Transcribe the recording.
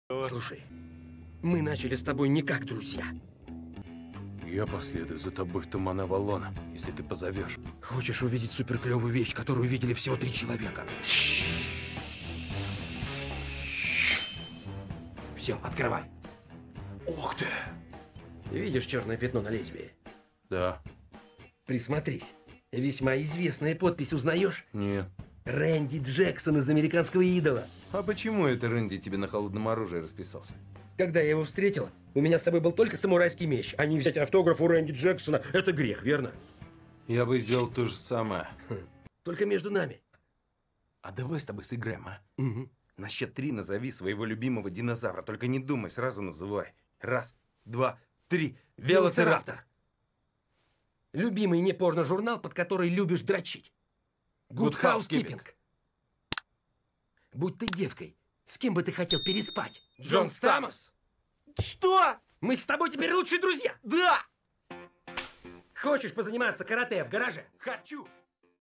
Слушай, мы начали с тобой не как друзья. Я последую за тобой в туман Авалона, если ты позовешь. Хочешь увидеть суперклевую вещь, которую видели всего 3 человека? Все, открывай. Ух ты! Видишь черное пятно на лезвии? Да. Присмотрись. Весьма известная подпись узнаешь? Нет. Рэнди Джексон из «Американского идола». А почему это Рэнди тебе на холодном оружии расписался? Когда я его встретил, у меня с собой был только самурайский меч, а не взять автограф у Рэнди Джексона. Это грех, верно? Я бы сделал то же самое. Только между нами. А давай с тобой сыграем, а? Угу. На счет 3 назови своего любимого динозавра. Только не думай, сразу называй. 1, 2, 3. Велоцираптор! Любимый не порно-журнал, под который любишь дрочить. Good Housekeeping. Будь ты девкой, с кем бы ты хотел переспать? Джон Стамос! Что? Мы с тобой теперь лучшие друзья. Да! Хочешь позаниматься карате в гараже? Хочу!